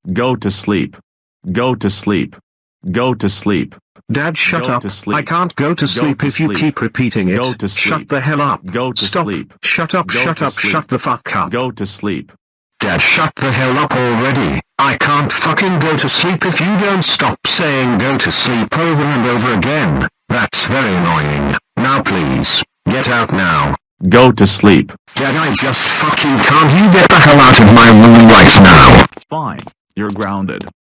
Go to sleep. Go to sleep. Go to sleep. Dad, shut Go up. to sleep. I can't go to sleep to if you sleep. keep repeating it. Go to Shut sleep. the hell up. Go to Stop. sleep. Shut up, Go shut to up, sleep. shut the fuck up. Go to sleep. Dad, shut the hell up already. I can't fucking go to sleep if you don't stop saying go to sleep over and over again. That's very annoying. Now please, get out now. Go to sleep. Dad, I just fucking can't. You get the hell out of my room right now. Fine. You're grounded.